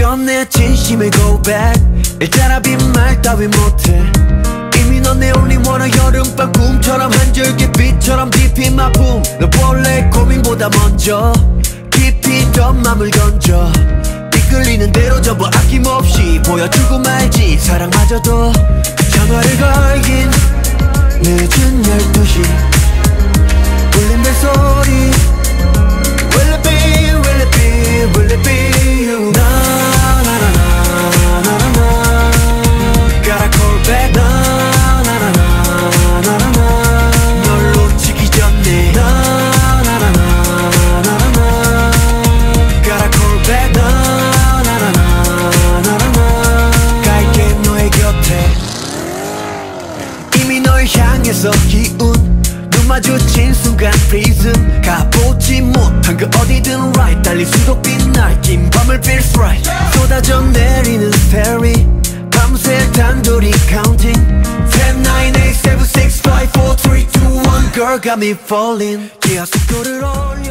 전에 진심을 고백 일자라 빈말 따위 못해 이미 넌 내 only one 여름밤 꿈처럼 한 줄기 빛처럼 deep in my boom 너 원래 고민보다 먼저 깊이 더 맘을 건져 이끌리는 대로 전부 아낌없이 보여주고 말지 사랑마저도 전화를 걸긴 늦은 12시 울린 벨소리 Will it be, will it be, will it be you Na na na na na na na Gotta call back Na na na na na na na 널 놓치기 전에 Na na na na na na na Gotta call back Na na na na na na na 갈게 너의 곁에 이미 널 향해서 기운 마주친 순간 prison 가보지 못한 그 어디든 right 달릴 수도 빛날 긴 밤을 feels right 쏟아져 내리는 starry 밤새 단둘이 counting 10, 9, 8, 7, 6, 5, 4, 3, 2, 1 Girl got me falling 기아 속도를 올려